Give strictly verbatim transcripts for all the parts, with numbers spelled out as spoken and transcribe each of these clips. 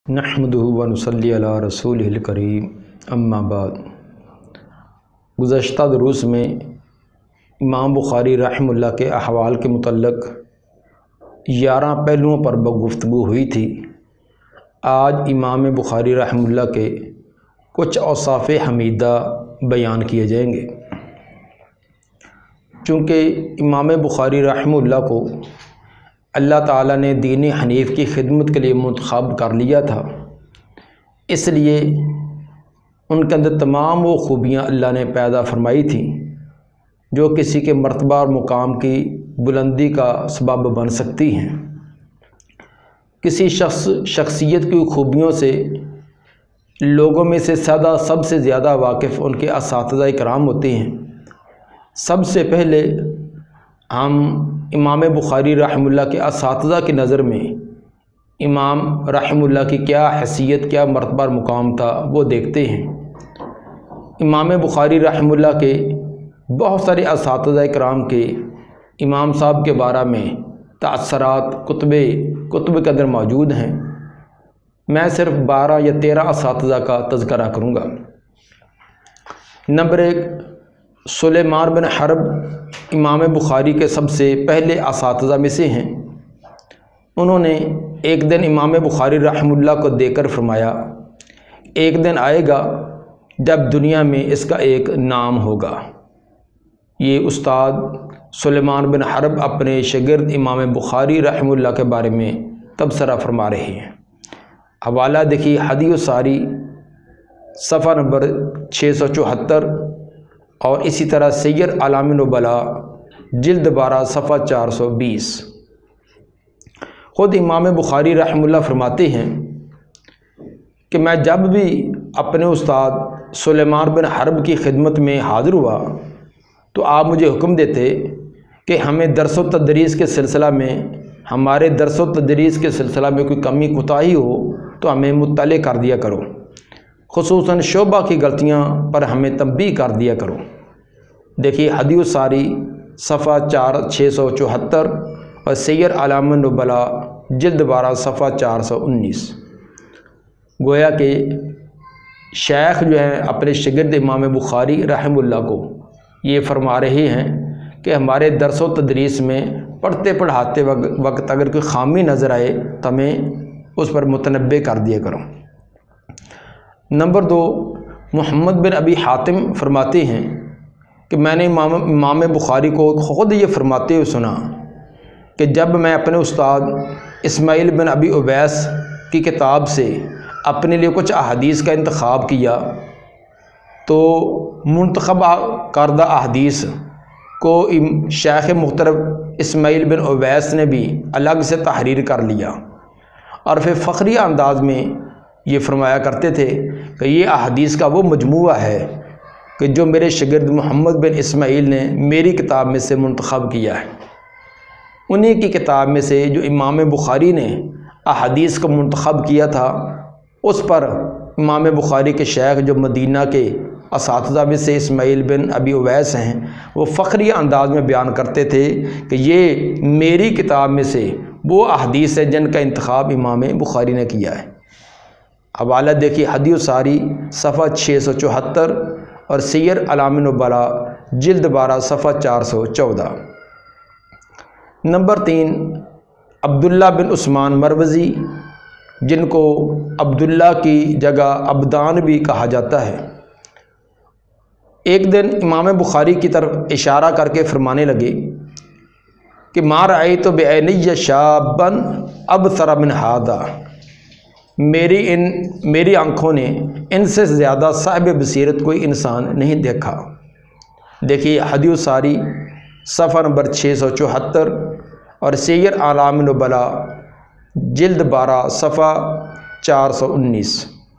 نحمدہ و نصلی علی رسولہ الکریم اما بعد۔ گزشتہ دروس میں امام بخاری رحمہ اللہ کے احوال کے متعلق گیارہ پہلوؤں پر گفتگو ہوئی تھی۔ آج امام بخاری رحمہ اللہ کے کچھ اوصاف حمیدہ بیان کیے جائیں گے۔ چونکہ امام بخاری رحمہ اللہ کو اللہ تعالیٰ نے دین حنیف کی خدمت کے لیے منتخب کر لیا تھا، اس لیے ان کے اندر تمام وہ خوبیاں اللہ نے پیدا فرمائی تھیں جو کسی کے مرتبہ اور مقام کی بلندی کا سبب بن سکتی ہیں۔ کسی شخص شخصیت کی خوبیوں سے لوگوں میں سے سادہ سب سے زیادہ واقف ان کے اساتذہ کرام ہوتے ہیں۔ سب سے پہلے ہم امام بخاری رحمہ اللہ کے اساتذہ کی نظر میں امام رحمہ اللہ کی کیا حیثیت، کیا مرتبہ اور مقام تھا وہ دیکھتے ہیں۔ امام بخاری رحمہ اللہ کے بہت سارے اساتذہ کرام کے امام صاحب کے بارے میں تأثرات کتب کتب کے اندر موجود ہیں۔ میں صرف بارہ یا تیرہ اساتذہ کا تذکرہ کروں گا۔ نمبر ایک، سلیمان بن حرب امام بخاری کے سب سے پہلے اساتذہ میں سے ہیں۔ انہوں نے ایک دن امام بخاری رحمہ اللہ کو دیکھ کر فرمایا، ایک دن آئے گا جب دنیا میں اس کا ایک نام ہوگا۔ یہ استاد سلیمان بن حرب اپنے شاگرد امام بخاری رحمہ اللہ کے بارے میں تبصرہ فرما رہے ہیں۔ حوالہ دیکھیے ہدی الساری صفحہ نمبر چھ سو چوہتر اور اسی طرح سیر اعلام نبلاء جلد بارہ صفحہ چار سو بیس۔ خود امام بخاری رحمہ اللہ فرماتے ہیں کہ میں جب بھی اپنے استاد سلیمان بن حرب کی خدمت میں حاضر ہوا تو آپ مجھے حکم دیتے کہ ہمیں درس و تدریس کے سلسلہ میں ہمارے درس و تدریس کے سلسلہ میں کوئی کمی کوتاہی ہو تو ہمیں مطلع کر دیا کرو، خصوصاً شعبہ کی غلطیاں پر ہمیں تنبیہ کر دیا کرو۔ دیکھیے ہدی الساری صفحہ چار چھ سو چوہتر اور سیر اعلام نبلاء جلد بارہ صفحہ چار سو انیس۔ گویا کہ شیخ جو ہیں اپنے شاگرد امام بخاری رحمہ اللہ کو یہ فرما رہے ہیں کہ ہمارے درس و تدریس میں پڑھتے پڑھاتے وقت اگر کوئی خامی نظر آئے تو ہمیں اس پر متنبہ کر دیا کرو۔ نمبر دو، محمد بن ابی حاتم فرماتے ہیں کہ میں نے امام امام بخاری کو خود یہ فرماتے ہوئے سنا کہ جب میں اپنے استاد اسماعیل بن ابی اویس کی کتاب سے اپنے لیے کچھ احادیث کا انتخاب کیا تو منتخب کردہ احادیث کو شیخ محترم اسماعیل بن اویس نے بھی الگ سے تحریر کر لیا اور پھر فخری انداز میں یہ فرمایا کرتے تھے کہ یہ احادیث کا وہ مجموعہ ہے کہ جو میرے شاگرد محمد بن اسماعیل نے میری کتاب میں سے منتخب کیا ہے۔ انہی کی کتاب میں سے جو امام بخاری نے احادیث کو منتخب کیا تھا اس پر امام بخاری کے شیخ جو مدینہ کے اساتذہ میں سے اسماعیل بن ابی اویس ہیں وہ فخری انداز میں بیان کرتے تھے کہ یہ میری کتاب میں سے وہ احادیث ہے جن کا انتخاب امام بخاری نے کیا ہے۔ حوالہ دیکھیے ہدی الساری صفحہ چھ سو چوہتر اور سیر اعلام نبلاء جلد بارہ صفحہ چار سو چودہ۔ نمبر تین، عبداللہ بن عثمان مروزی جن کو عبداللہ کی جگہ عبدان بھی کہا جاتا ہے، ایک دن امام بخاری کی طرف اشارہ کر کے فرمانے لگے کہ ما رأیت بعینی شابا ابصر من ھذا، میری ان میری آنکھوں نے ان سے زیادہ صاحب بصیرت کوئی انسان نہیں دیکھا۔ دیکھیے ہدی الساری صفحہ نمبر چھ سو چوہتر اور سیر اعلام نبلاء جلد بارہ صفحہ چار سو انیس۔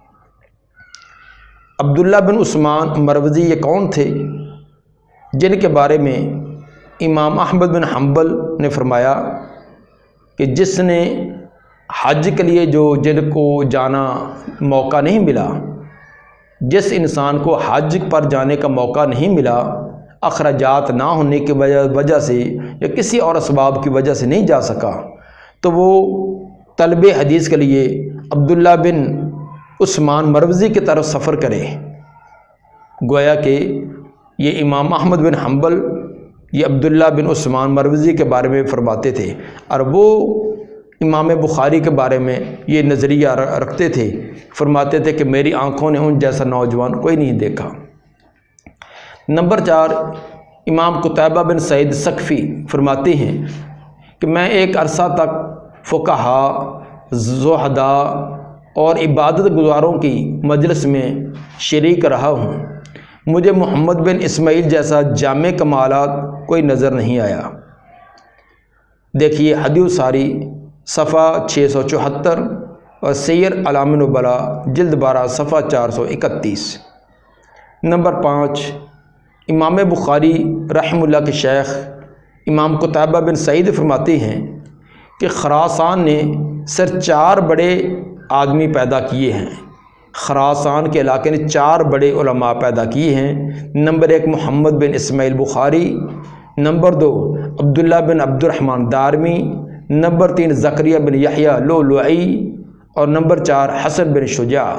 عبداللہ بن عثمان مروزی یہ کون تھے جن کے بارے میں امام احمد بن حنبل نے فرمایا کہ جس نے حج کے لیے جو جن کو جانا موقع نہیں ملا، جس انسان کو حج پر جانے کا موقع نہیں ملا، اخراجات نہ ہونے کی وجہ سے یا کسی اور اسباب کی وجہ سے نہیں جا سکا، تو وہ طلب حدیث کے لیے عبداللہ بن عثمان مروزی کی طرف سفر کرے۔ گویا کہ یہ امام احمد بن حنبل یہ عبداللہ بن عثمان مروزی کے بارے میں فرماتے تھے، اور وہ امام بخاری کے بارے میں یہ نظریہ رکھتے تھے، فرماتے تھے کہ میری آنکھوں نے ان جیسا نوجوان کوئی نہیں دیکھا۔ نمبر چار، امام قتیبہ بن سعید ثقفی فرماتے ہیں کہ میں ایک عرصہ تک فقہا، زہداء اور عبادت گزاروں کی مجلس میں شریک رہا ہوں، مجھے محمد بن اسماعیل جیسا جامع کمالات کوئی نظر نہیں آیا۔ دیکھیے ہدی الساری صفحہ چھ سو چوہتر اور سیر اعلام النبلاء جلد بارہ صفحہ چار سو اکتیس۔ نمبر پانچ، امام بخاری رحمہ اللہ کے شیخ امام قتیبہ بن سعید فرماتے ہیں کہ خراسان نے صرف چار بڑے آدمی پیدا کیے ہیں، خراسان کے علاقے نے چار بڑے علماء پیدا کیے ہیں۔ نمبر ایک محمد بن اسماعیل بخاری، نمبر دو عبداللہ بن عبد الرحمن دارمی، نمبر تین زکریا بن یحییٰ لؤلؤی، اور نمبر چار حسن بن شجاع۔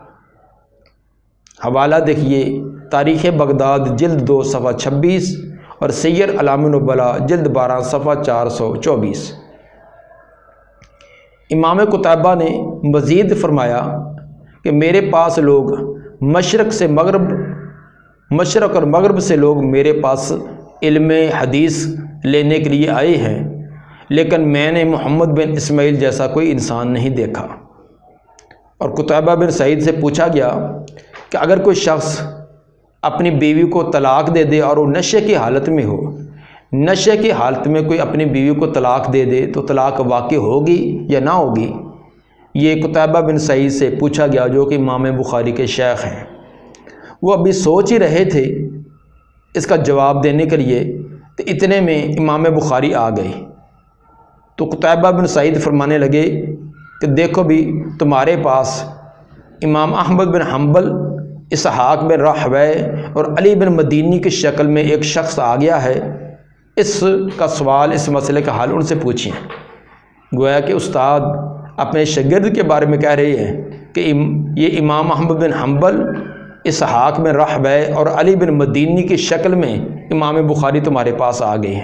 حوالہ دیکھیے تاریخ بغداد جلد دو صفحہ چھبیس اور سیر اعلام النبلاء جلد بارہ صفحہ چار سو چوبیس۔ امام قتیبہ نے مزید فرمایا کہ میرے پاس لوگ مشرق سے مغرب مشرق اور مغرب سے لوگ میرے پاس علم حدیث لینے کے لیے آئے ہیں، لیکن میں نے محمد بن اسماعیل جیسا کوئی انسان نہیں دیکھا۔ اور قتیبہ بن سعید سے پوچھا گیا کہ اگر کوئی شخص اپنی بیوی کو طلاق دے دے اور وہ نشے کی حالت میں ہو، نشے کی حالت میں کوئی اپنی بیوی کو طلاق دے دے تو طلاق واقع ہوگی یا نہ ہوگی؟ یہ قتیبہ بن سعید سے پوچھا گیا، جو کہ امام بخاری کے شیخ ہیں۔ وہ ابھی سوچ ہی رہے تھے اس کا جواب دینے کے لیے، تو اتنے میں امام بخاری آ گئے۔ تو قتیبہ بن سعید فرمانے لگے کہ دیکھو بھی تمہارے پاس امام احمد بن حنبل، اسحاق بن راہویہ اور علی بن مدینی کی شکل میں ایک شخص آ گیا ہے، اس کا سوال، اس مسئلے کا حل ان سے پوچھیں۔ گویا کہ استاد اپنے شاگرد کے بارے میں کہہ رہے ہیں کہ یہ امام احمد بن حنبل، اسحاق بن راہویہ اور علی بن مدینی کی شکل میں امام بخاری تمہارے پاس آ گئے ہیں۔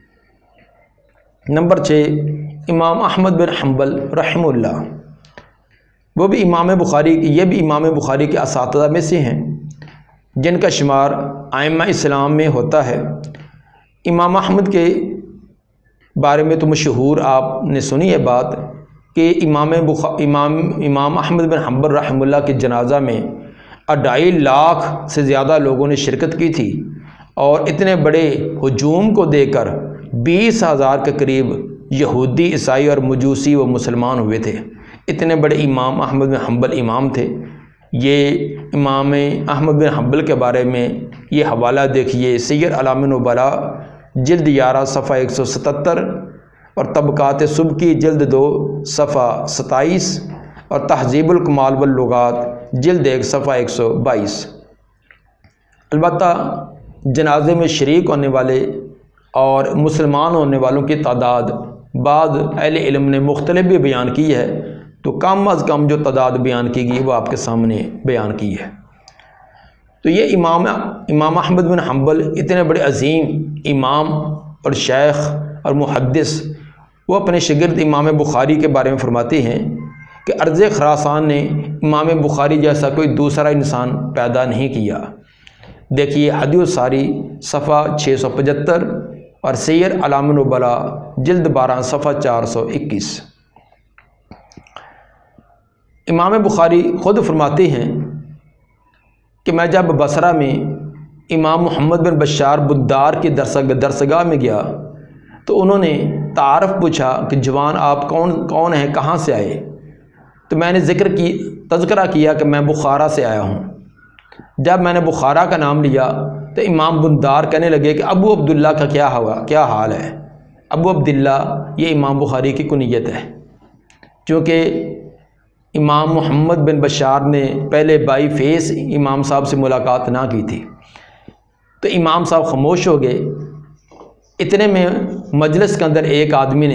نمبر چھ، امام احمد بن حنبل رحمہ اللہ، وہ بھی امام بخاری یہ بھی امام بخاری کے اساتذہ میں سے ہیں، جن کا شمار ائمہ اسلام میں ہوتا ہے۔ امام احمد کے بارے میں تو مشہور آپ نے سنی ہے بات کہ امام بخ امام امام احمد بن حنبل رحمہ اللہ کے جنازہ میں اڑھائی لاکھ سے زیادہ لوگوں نے شرکت کی تھی، اور اتنے بڑے ہجوم کو دے کر بیس ہزار کے قریب یہودی، عیسائی اور مجوسی وہ مسلمان ہوئے تھے۔ اتنے بڑے امام احمد بن حنبل امام تھے۔ یہ امام احمد بن حنبل کے بارے میں یہ حوالہ دیکھیے سیر اعلام النبلاء جلد گیارہ صفحہ ایک سو ستتر اور طبقات سبکی جلد دو صفحہ ستائیس اور تہذیب الکمال واللغات جلد ایک صفحہ ایک سو بائیس۔ البتہ جنازے میں شریک ہونے والے اور مسلمان ہونے والوں کی تعداد بعض اہل علم نے مختلف بھی بیان کی ہے، تو کم از کم جو تعداد بیان کی گئی وہ آپ کے سامنے بیان کی ہے۔ تو یہ امام امام احمد بن حنبل اتنے بڑے عظیم امام اور شیخ اور محدث، وہ اپنے شاگرد امام بخاری کے بارے میں فرماتے ہیں کہ ارض خراسان نے امام بخاری جیسا کوئی دوسرا انسان پیدا نہیں کیا۔ دیکھیے ہدی الساری صفحہ چھ سو پچہتر اور سیر اعلام النبلاء جلد بارہ صفحہ چار سو اکیس۔ امام بخاری خود فرماتے ہیں کہ میں جب بصرہ میں امام محمد بن بشار بندار کی درسگاہ میں گیا تو انہوں نے تعارف پوچھا کہ جوان آپ کون کون ہیں، کہاں سے آئے؟ تو میں نے ذکر کی تذکرہ کیا کہ میں بخارا سے آیا ہوں۔ جب میں نے بخارا کا نام لیا تو امام بندار کہنے لگے کہ ابو عبداللہ کا کیا ہوا کیا حال ہے؟ ابو عبداللہ یہ امام بخاری کی کنیت ہے، چونکہ امام محمد بن بشار نے پہلے بائی فیس امام صاحب سے ملاقات نہ کی تھی، تو امام صاحب خاموش ہو گئے۔ اتنے میں مجلس کے اندر ایک آدمی نے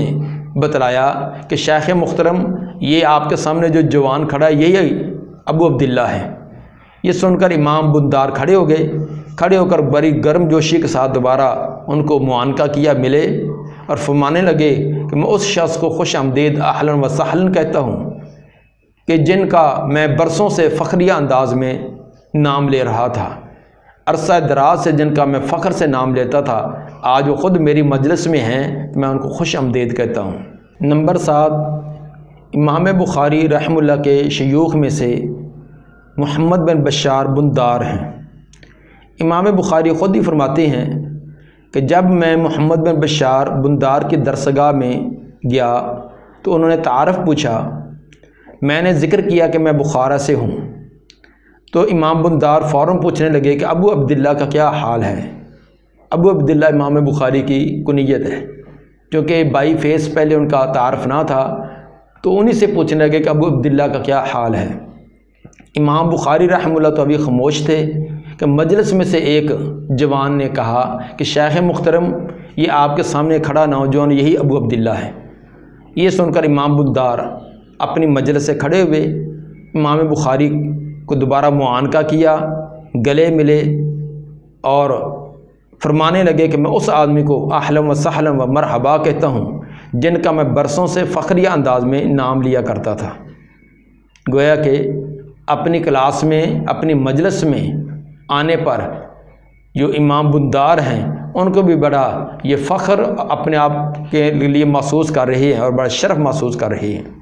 بتلایا کہ شیخ محترم یہ آپ کے سامنے جو جوان کھڑا ہے یہی ابو عبداللہ ہے۔ یہ سن کر امام بندار کھڑے ہو گئے، کھڑے ہو کر بڑی گرم جوشی کے ساتھ دوبارہ ان کو معانقہ کیا، ملے اور فرمانے لگے کہ میں اس شخص کو خوش آمدید اہلا و سہلا کہتا ہوں کہ جن کا میں برسوں سے فخریہ انداز میں نام لے رہا تھا، عرصہ دراز سے جن کا میں فخر سے نام لیتا تھا، آج وہ خود میری مجلس میں ہیں، میں ان کو خوش آمدید کہتا ہوں۔ نمبر سات، امام بخاری رحمہ اللہ کے شیوخ میں سے محمد بن بشار بندار ہیں۔ امام بخاری خود ہی فرماتے ہیں کہ جب میں محمد بن بشار بندار کی درسگاہ میں گیا تو انہوں نے تعارف پوچھا، میں نے ذکر کیا کہ میں بخارا سے ہوں، تو امام بندار فوراً پوچھنے لگے کہ ابو عبداللہ کا کیا حال ہے۔ ابو عبداللہ امام بخاری کی کنیت ہے، کیونکہ بائی فیس پہلے ان کا تعارف نہ تھا، تو انہی سے پوچھنے لگے کہ ابو عبداللہ کا کیا حال ہے۔ امام بخاری رحمہ اللہ تو ابھی خاموش تھے کہ مجلس میں سے ایک جوان نے کہا کہ شیخ محترم یہ آپ کے سامنے کھڑا نوجوان یہی ابو عبداللہ ہے۔ یہ سن کر امام بندار اپنی مجلس سے کھڑے ہوئے، امام بخاری کو دوبارہ معانقہ کیا، گلے ملے اور فرمانے لگے کہ میں اس آدمی کو اہلا و سہلا و مرحبا کہتا ہوں جن کا میں برسوں سے فخریہ انداز میں نام لیا کرتا تھا۔ گویا کہ اپنی کلاس میں، اپنی مجلس میں آنے پر جو امام بندار ہیں ان کو بھی بڑا یہ فخر اپنے آپ کے لیے محسوس کر رہے ہیں اور بڑا شرف محسوس کر رہے ہیں۔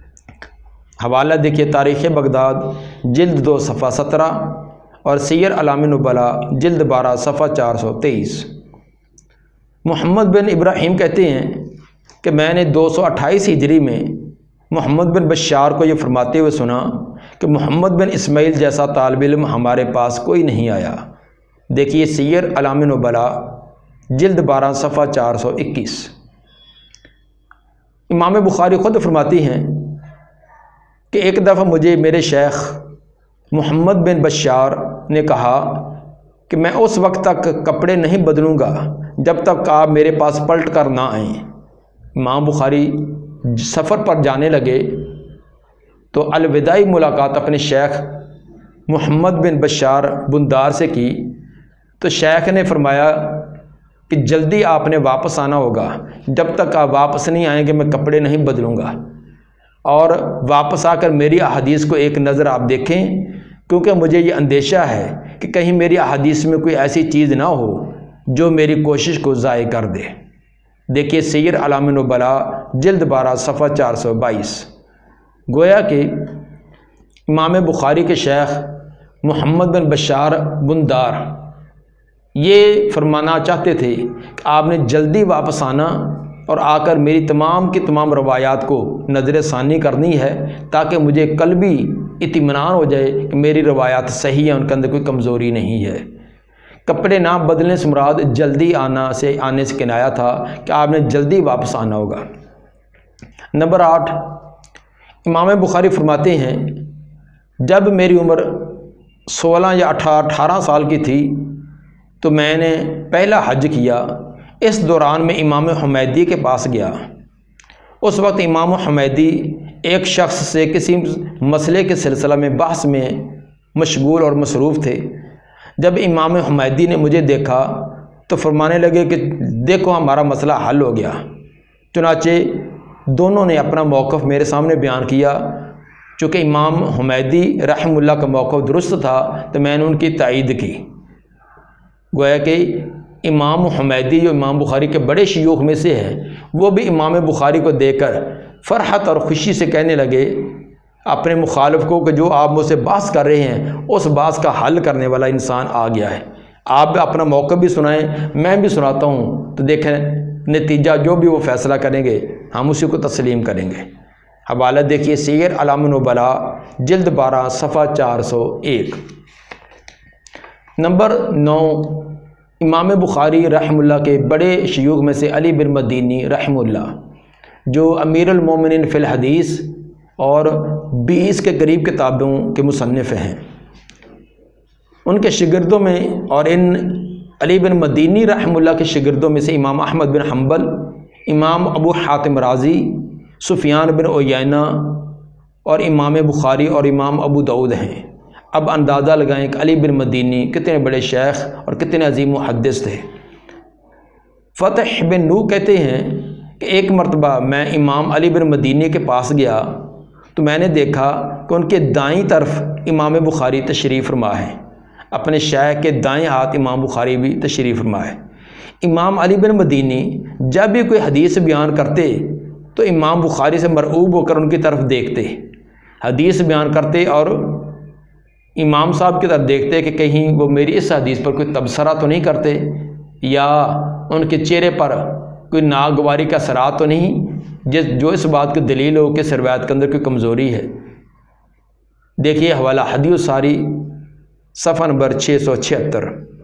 حوالہ دیکھیے تاریخ بغداد جلد دو صفحہ سترہ اور سیر اعلام نبلا جلد بارہ صفحہ چار سو تیئیس۔ محمد بن ابراہیم کہتے ہیں کہ میں نے دو سو اٹھائیس ہجری میں محمد بن بشار کو یہ فرماتے ہوئے سنا کہ محمد بن اسماعیل جیسا طالب علم ہمارے پاس کوئی نہیں آیا۔ دیکھیے سیر اعلام نبلا جلد بارہ صفحہ چار سو اکیس۔ امام بخاری خود فرماتی ہیں کہ ایک دفعہ مجھے میرے شیخ محمد بن بشار نے کہا کہ میں اس وقت تک کپڑے نہیں بدلوں گا جب تک آپ میرے پاس پلٹ کر نہ آئیں۔ امام بخاری سفر پر جانے لگے تو الوداعی ملاقات اپنے شیخ محمد بن بشار بندار سے کی تو شیخ نے فرمایا کہ جلدی آپ نے واپس آنا ہوگا، جب تک آپ واپس نہیں آئیں گے میں کپڑے نہیں بدلوں گا، اور واپس آ کر میری احادیث کو ایک نظر آپ دیکھیں، کیونکہ مجھے یہ اندیشہ ہے کہ کہیں میری احادیث میں کوئی ایسی چیز نہ ہو جو میری کوشش کو ضائع کر دے۔ دیکھیے سیر اعلام نبلا جلد بارہ صفحہ چار سو بائیس۔ گویا کہ امام بخاری کے شیخ محمد بن بشار بندار یہ فرمانا چاہتے تھے کہ آپ نے جلدی واپس آنا اور آ کر میری تمام کی تمام روایات کو نظر ثانی کرنی ہے تاکہ مجھے قلبی اطمینان ہو جائے کہ میری روایات صحیح ہیں، ان کے اندر کوئی کمزوری نہیں ہے۔ کپڑے نہ بدلنے سے مراد جلدی آنا سے آنے سے کنایا تھا کہ آپ نے جلدی واپس آنا ہوگا۔ نمبر آٹھ، امام بخاری فرماتے ہیں جب میری عمر سولہ یا اٹھارہ سال کی تھی تو میں نے پہلا حج کیا۔ اس دوران میں امام حمیدی کے پاس گیا۔ اس وقت امام حمیدی ایک شخص سے کسی مسئلے کے سلسلہ میں بحث میں مشغول اور مصروف تھے۔ جب امام حمیدی نے مجھے دیکھا تو فرمانے لگے کہ دیکھو ہمارا مسئلہ حل ہو گیا۔ چنانچہ دونوں نے اپنا موقف میرے سامنے بیان کیا۔ چونکہ امام حمیدی رحمہ اللہ کا موقف درست تھا تو میں نے ان کی تائید کی۔ گویا کہ امام حمیدی جو امام بخاری کے بڑے شیوخ میں سے ہے، وہ بھی امام بخاری کو دیکھ کر فرحت اور خوشی سے کہنے لگے اپنے مخالف کو کہ جو آپ مجھ سے بحث کر رہے ہیں اس بحث کا حل کرنے والا انسان آ گیا ہے، آپ اپنا موقف بھی سنائیں، میں بھی سناتا ہوں، تو دیکھیں نتیجہ جو بھی وہ فیصلہ کریں گے ہم اسی کو تسلیم کریں گے۔ حوالہ دیکھیے سیر اعلام نبلا جلد بارہ صفحہ چار سو ایک۔ نمبر نو، امام بخاری رحمہ اللہ کے بڑے شیوخ میں سے علی بن مدینی رحمہ اللہ جو امیر المومنین فی الحدیث اور بیس کے قریب کتابوں کے مصنف ہیں، ان کے شاگردوں میں اور ان علی بن مدینی رحمہ اللہ کے شاگردوں میں سے امام احمد بن حنبل، امام ابو حاتم رازی، سفیان بن عیینہ اور امام بخاری اور امام ابو داؤد ہیں۔ اب اندازہ لگائیں کہ علی بن مدینی کتنے بڑے شیخ اور کتنے عظیم محدث تھے۔ فتح بن نو کہتے ہیں کہ ایک مرتبہ میں امام علی بن مدینی کے پاس گیا تو میں نے دیکھا کہ ان کے دائیں طرف امام بخاری تشریف فرما ہے، اپنے شیخ کے دائیں ہاتھ امام بخاری بھی تشریف فرما ہے۔ امام علی بن مدینی جب بھی کوئی حدیث بیان کرتے تو امام بخاری سے مرعوب ہو کر ان کی طرف دیکھتے، حدیث بیان کرتے اور امام صاحب کی طرف دیکھتے کہ کہیں وہ میری اس حدیث پر کوئی تبصرہ تو نہیں کرتے یا ان کے چہرے پر کوئی ناگواری کا اثرات تو نہیں، جس جو اس بات کی دلیل ہو کہ اس روایت کے اندر کوئی کمزوری ہے۔ دیکھیے حوالہ حدیث الساری صفحہ نمبر چھ سو چھہتر۔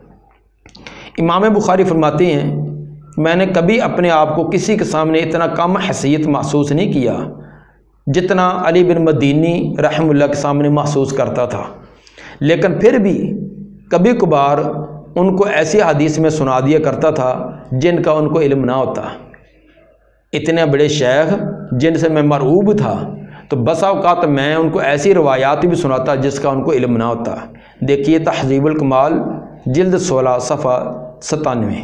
امام بخاری فرماتے ہیں میں نے کبھی اپنے آپ کو کسی کے سامنے اتنا کم حیثیت محسوس نہیں کیا جتنا علی بن مدینی رحمہ اللہ کے سامنے محسوس کرتا تھا، لیکن پھر بھی کبھی کبھار ان کو ایسی حدیث میں سنا دیا کرتا تھا جن کا ان کو علم نہ ہوتا۔ اتنے بڑے شیخ جن سے میں مرعوب تھا تو بسا اوقات میں ان کو ایسی روایات بھی سناتا جس کا ان کو علم نہ ہوتا۔ دیکھیے تہذیب الکمال جلد سولہ صفحہ ستانوے۔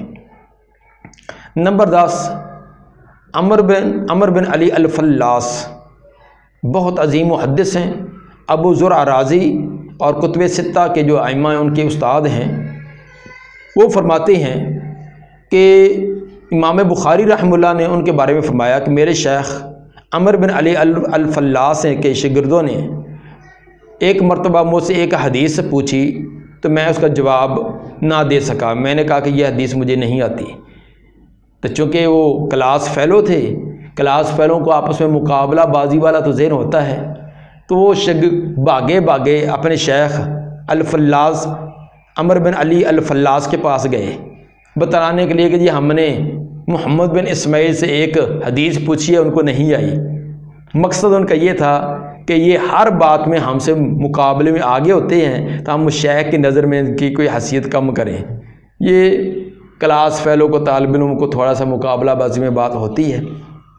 نمبر دس، عمر بن عمر بن علی الفلاس بہت عظیم محدث ہیں، ابو زرع رازی اور کتب ستہ کے جو ائمہ ہیں ان کے استاد ہیں۔ وہ فرماتے ہیں کہ امام بخاری رحمہ اللہ نے ان کے بارے میں فرمایا کہ میرے شیخ عمر بن علی الفلاس ہیں کہ شاگردوں نے ایک مرتبہ مجھ سے ایک حدیث پوچھی تو میں اس کا جواب نہ دے سکا، میں نے کہا کہ یہ حدیث مجھے نہیں آتی۔ تو چونکہ وہ کلاس فیلو تھے، کلاس فیلوں کو آپس میں مقابلہ بازی والا تو ذہن ہوتا ہے، تو وہ شگ بھاگے بھاگے اپنے شیخ الفلاس عمر بن علی الفلاس کے پاس گئے بتلانے کے لیے کہ جی ہم نے محمد بن اسماعیل سے ایک حدیث پوچھی ہے، ان کو نہیں آئی۔ مقصد ان کا یہ تھا کہ یہ ہر بات میں ہم سے مقابلے میں آگے ہوتے ہیں تو ہم شیخ کی نظر میں ان کی کوئی حیثیت کم کریں۔ یہ کلاس فیلو کو طالب علم کو تھوڑا سا مقابلہ بازی میں بات ہوتی ہے۔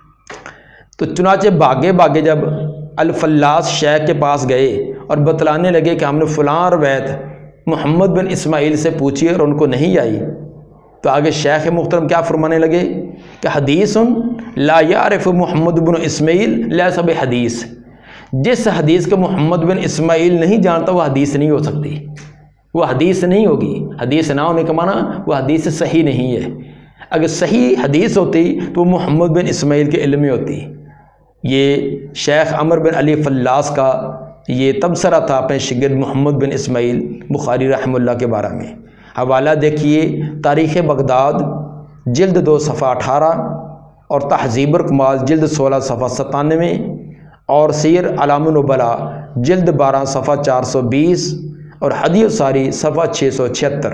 تو چنانچہ بھاگے بھاگے جب الفلاس شیخ کے پاس گئے اور بتلانے لگے کہ ہم نے فلاں روایت محمد بن اسماعیل سے پوچھی اور ان کو نہیں آئی، تو آگے شیخ محترم کیا فرمانے لگے کہ حدیث لا یعرف محمد بن اسماعیل لیس بحدیث، جس حدیث کو محمد بن اسماعیل نہیں جانتا وہ حدیث نہیں ہو سکتی، وہ حدیث نہیں ہوگی۔ حدیث نہ ہونے کا معنی وہ حدیث صحیح نہیں ہے۔ اگر صحیح حدیث ہوتی تو وہ محمد بن اسماعیل کے علم میں ہوتی۔ یہ شیخ عمر بن علی فلاس کا یہ تبصرہ تھا اپنے شاگرد محمد بن اسماعیل بخاری رحمہ اللہ کے بارے میں۔ حوالہ دیکھیے تاریخ بغداد جلد دو صفحہ اٹھارہ اور تہذیب الکمال جلد سولہ صفحہ ستانوے اور سیر اعلام النبلاء جلد بارہ صفحہ چار سو بیس اور حدیث الساری صفحہ چھ سو چھہتر۔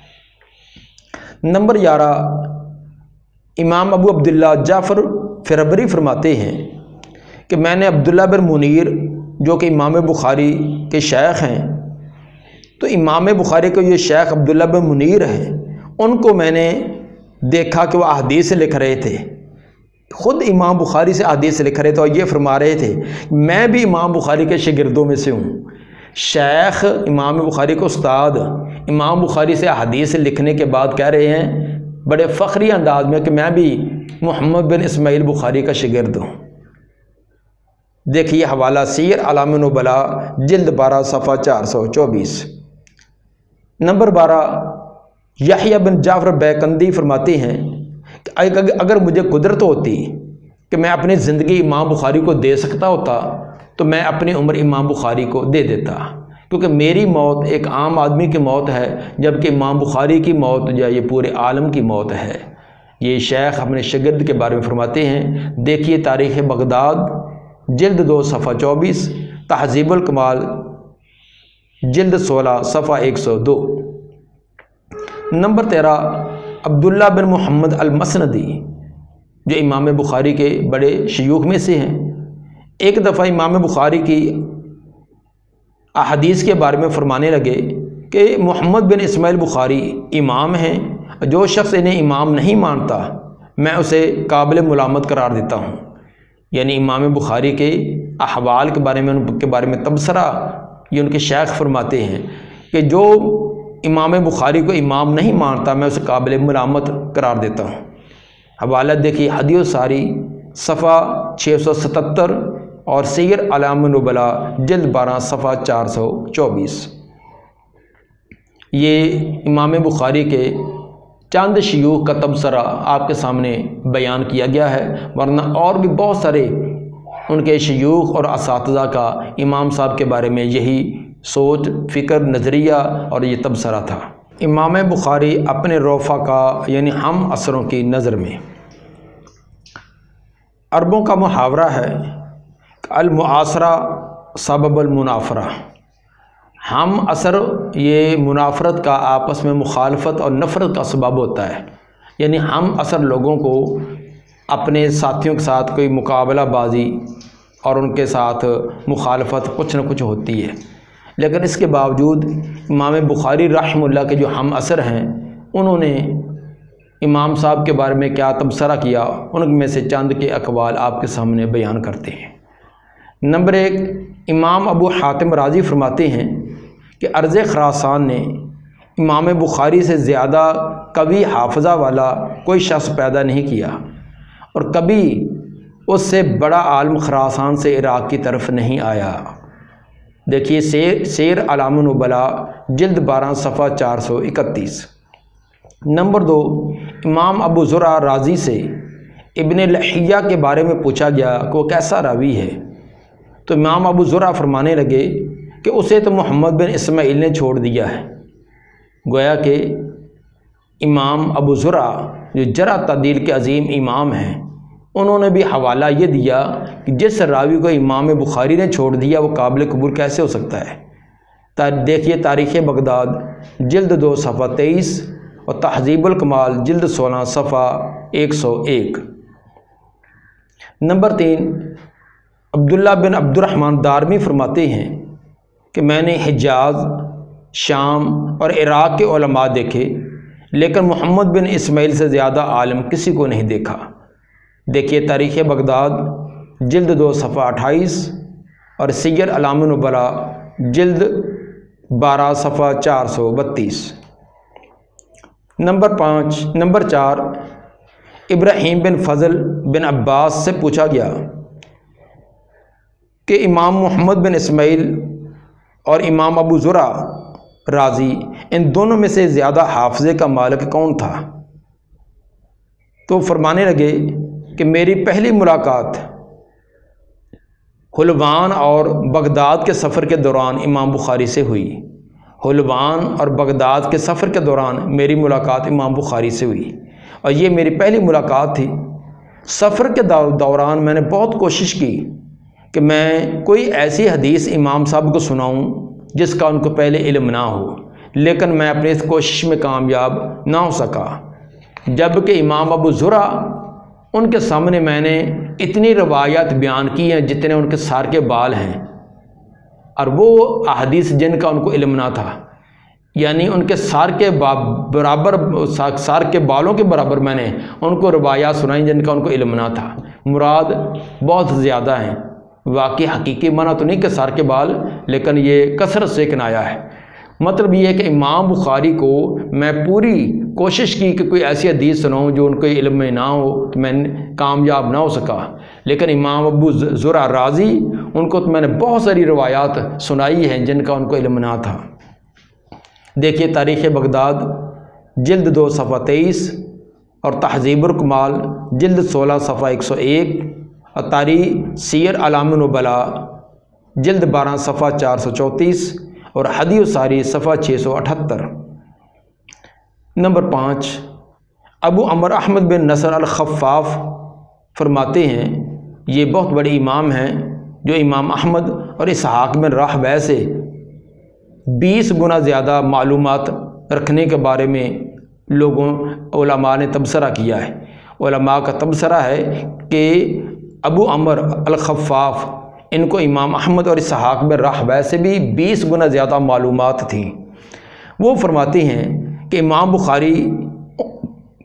نمبر گیارہ، امام ابو عبداللہ جعفر فربری فرماتے ہیں کہ میں نے عبداللہ بن منیر جو کہ امام بخاری کے شیخ ہیں، تو امام بخاری کو یہ شیخ عبداللہ بن منیر ہیں، ان کو میں نے دیکھا کہ وہ احادیث لکھ رہے تھے، خود امام بخاری سے احادیث لکھ رہے تھے اور یہ فرما رہے تھے میں بھی امام بخاری کے شاگردوں میں سے ہوں۔ شیخ امام بخاری کو استاد امام بخاری سے احادیث لکھنے کے بعد کہہ رہے ہیں بڑے فخری انداز میں کہ میں بھی محمد بن اسماعیل بخاری کا شاگرد ہوں۔ دیکھیے حوالہ سیر اعلام النبلاء جلد بارہ صفحہ چار سو چوبیس۔ نمبر بارہ، یحییٰ بن جعفر بیکندی فرماتے ہیں کہ اگر مجھے قدرت ہوتی کہ میں اپنی زندگی امام بخاری کو دے سکتا ہوتا تو میں اپنی عمر امام بخاری کو دے دیتا، کیونکہ میری موت ایک عام آدمی کی موت ہے جبکہ امام بخاری کی موت یا یہ پورے عالم کی موت ہے۔ یہ شیخ اپنے شاگرد کے بارے میں فرماتے ہیں۔ دیکھیے تاریخ بغداد جلد دو صفحہ چوبیس، تہذیب الکمال جلد سولہ صفحہ ایک سو دو۔ نمبر تیرہ، عبداللہ بن محمد المسندی جو امام بخاری کے بڑے شیوخ میں سے ہیں، ایک دفعہ امام بخاری کی احادیث کے بارے میں فرمانے لگے کہ محمد بن اسماعیل بخاری امام ہیں، جو شخص انہیں امام نہیں مانتا میں اسے قابل ملامت قرار دیتا ہوں۔ یعنی امام بخاری کے احوال کے بارے میں ان کے بارے میں تبصرہ یہ ان کے شیخ فرماتے ہیں کہ جو امام بخاری کو امام نہیں مانتا میں اسے قابل ملامت قرار دیتا ہوں۔ حوالہ دیکھیے حدیث الساری صفحہ چھ سو ستتر اور سیر اعلام النبلا جلد بارہ صفحہ چار سو چوبیس۔ یہ امام بخاری کے چند شیوخ کا تبصرہ آپ کے سامنے بیان کیا گیا ہے، ورنہ اور بھی بہت سارے ان کے شیوخ اور اساتذہ کا امام صاحب کے بارے میں یہی سوچ، فکر، نظریہ اور یہ تبصرہ تھا۔ امام بخاری اپنے رفقا یعنی ہم عصروں کی نظر میں، عربوں کا محاورہ ہے المعاصرہ سبب المنافرہ، ہم عصر یہ منافرت کا، آپس میں مخالفت اور نفرت کا سبب ہوتا ہے۔ یعنی ہم عصر لوگوں کو اپنے ساتھیوں کے ساتھ کوئی مقابلہ بازی اور ان کے ساتھ مخالفت کچھ نہ کچھ ہوتی ہے، لیکن اس کے باوجود امام بخاری رحمہ اللہ کے جو ہم عصر ہیں انہوں نے امام صاحب کے بارے میں کیا تبصرہ کیا، ان میں سے چند کے اقوال آپ کے سامنے بیان کرتے ہیں۔ نمبر ایک، امام ابو حاتم رازی فرماتے ہیں کہ ارض خراسان نے امام بخاری سے زیادہ قوی حافظہ والا کوئی شخص پیدا نہیں کیا، اور کبھی اس سے بڑا عالم خراسان سے عراق کی طرف نہیں آیا۔ دیکھیے سیر سیر اعلام النبلا جلد بارہ صفحہ چار سو اکتیس۔ نمبر دو، امام ابو زرع رازی سے ابن لحیہ کے بارے میں پوچھا گیا کہ وہ کیسا راوی ہے، تو امام ابو زرع فرمانے لگے کہ اسے تو محمد بن اسماعیل نے چھوڑ دیا ہے۔ گویا کہ امام ابو زرع جو جرح تعدیل کے عظیم امام ہیں، انہوں نے بھی حوالہ یہ دیا کہ جس راوی کو امام بخاری نے چھوڑ دیا وہ قابل قبول کیسے ہو سکتا ہے۔ دیکھیے تاریخ بغداد جلد دو صفحہ تیئیس اور تہذیب الکمال جلد سولہ صفحہ ایک سو ایک۔ نمبر تین، عبداللہ بن عبد الرحمن دارمی فرماتے ہیں کہ میں نے حجاز، شام اور عراق کے علماء دیکھے، لیکن محمد بن اسماعیل سے زیادہ عالم کسی کو نہیں دیکھا۔ دیکھیے تاریخ بغداد جلد دو صفحہ اٹھائیس اور سیر اعلام النبلا جلد بارہ صفحہ چار سو بتیس۔ نمبر پانچ نمبر چار، ابراہیم بن فضل بن عباس سے پوچھا گیا کہ امام محمد بن اسماعیل اور امام ابو زرع رازی ان دونوں میں سے زیادہ حافظے کا مالک کون تھا؟ تو فرمانے لگے کہ میری پہلی ملاقات حلوان اور بغداد کے سفر کے دوران امام بخاری سے ہوئی۔ حلوان اور بغداد کے سفر کے دوران میری ملاقات امام بخاری سے ہوئی، اور یہ میری پہلی ملاقات تھی۔ سفر کے دوران میں نے بہت کوشش کی کہ میں کوئی ایسی حدیث امام صاحب کو سناؤں جس کا ان کو پہلے علم نہ ہو، لیکن میں اپنی اس کوشش میں کامیاب نہ ہو سکا۔ جبکہ امام ابو زرع، ان کے سامنے میں نے اتنی روایات بیان کی ہیں جتنے ان کے سار کے بال ہیں، اور وہ احادیث جن کا ان کو علم نہ تھا، یعنی ان کے سار کے برابر سار کے بالوں کے برابر میں نے ان کو روایات سنائیں جن کا ان کو علم نہ تھا۔ مراد بہت زیادہ ہیں، واقعی حقیقی معنی تو نہیں کہ سار کے بال، لیکن یہ کثرت سے کنایا ہے۔ مطلب یہ ہے کہ امام بخاری کو میں پوری کوشش کی کہ کوئی ایسی حدیث سناؤں جو ان کو علم میں نہ ہو، تو میں کامیاب نہ ہو سکا۔ لیکن امام ابو زرع رازی، ان کو تو میں نے بہت ساری روایات سنائی ہیں جن کا ان کو علم نہ تھا۔ دیکھیے تاریخ بغداد جلد دو صفحہ تیئیس اور تہذیب الکمال جلد سولہ صفحہ ایک سو ایک اور تاریخ سیر اعلام النبلا جلد بارہ صفحہ چار سو چونتیس اور حدیث الساری صفحہ چھ سو اٹھتر۔ نمبر پانچ، ابو عمر احمد بن نصر الخفاف فرماتے ہیں، یہ بہت بڑے امام ہیں جو امام احمد اور اسحاق بن راہویہ سے بیس گنا زیادہ معلومات رکھنے کے بارے میں لوگوں علماء نے تبصرہ کیا ہے۔ علماء کا تبصرہ ہے کہ ابو عمر الخفاف، ان کو امام احمد اور اسحاق بن راہویہ سے بھی بیس گنا زیادہ معلومات تھیں۔ وہ فرماتے ہیں کہ امام بخاری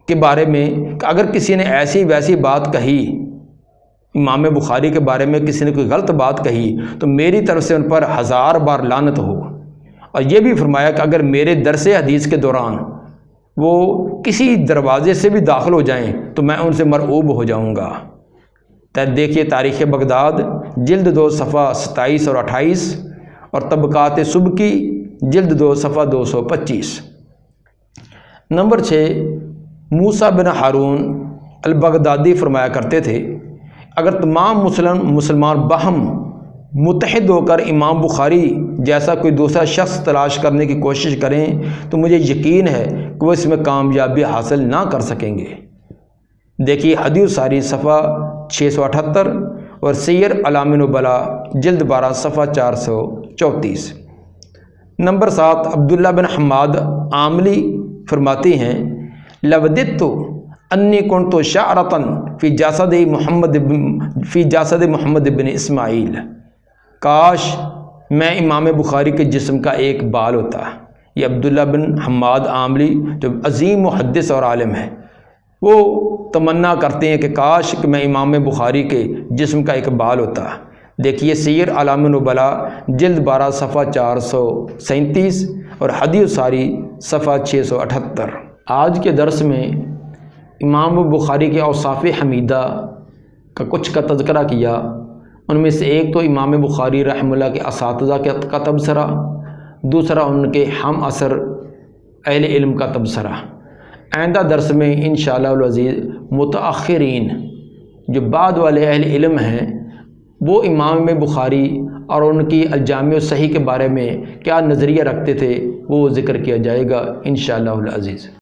کے بارے میں کہ اگر کسی نے ایسی ویسی بات کہی، امام بخاری کے بارے میں کسی نے کوئی غلط بات کہی تو میری طرف سے ان پر ہزار بار لعنت ہو۔ اور یہ بھی فرمایا کہ اگر میرے درس حدیث کے دوران وہ کسی دروازے سے بھی داخل ہو جائیں تو میں ان سے مرعوب ہو جاؤں گا۔ دیکھیے تاریخ بغداد جلد دو صفحہ ستائیس اور اٹھائیس، اور طبقات سبکی جلد دو صفحہ دو سو پچیس۔ نمبر چھ، موسیٰ بن ہارون البغدادی فرمایا کرتے تھے اگر تمام مسلم مسلمان باہم متحد ہو کر امام بخاری جیسا کوئی دوسرا شخص تلاش کرنے کی کوشش کریں تو مجھے یقین ہے کہ وہ اس میں کامیابی حاصل نہ کر سکیں گے۔ دیکھیے حدیث الساری صفحہ چھ سو اٹھتر اور سیر اعلام النبلاء جلد بارہ صفحہ چار سو چونتیس۔ نمبر سات، عبداللہ بن حماد عاملی فرماتی ہیں لوددت انی کنت شعرۃ فی جسد محمد فی جسد محمد بن اسماعیل، کاش میں امام بخاری کے جسم کا ایک بال ہوتا۔ یہ عبداللہ بن حماد عاملی جو عظیم محدث اور عالم ہے، وہ تمنا کرتے ہیں کہ کاش کہ میں امام بخاری کے جسم کا ایک بال ہوتا۔ دیکھیے سیر اعلام النبلاء جلد بارہ صفحہ چار سو سینتیس اور حدیث الساری صفحہ چھ سو اٹھتر۔ آج کے درس میں امام بخاری کے اوصاف حمیدہ کا کچھ کا تذکرہ کیا، ان میں سے ایک تو امام بخاری رحمہ اللہ کے اساتذہ کا تبصرہ، دوسرا ان کے ہم عصر اہل علم کا تبصرہ۔ آئندہ درس میں انشاءاللہ العزیز متأخرین جو بعد والے اہل علم ہیں وہ امام بخاری اور ان کی الجامع الصحیح کے بارے میں کیا نظریہ رکھتے تھے وہ ذکر کیا جائے گا انشاءاللہ العزیز۔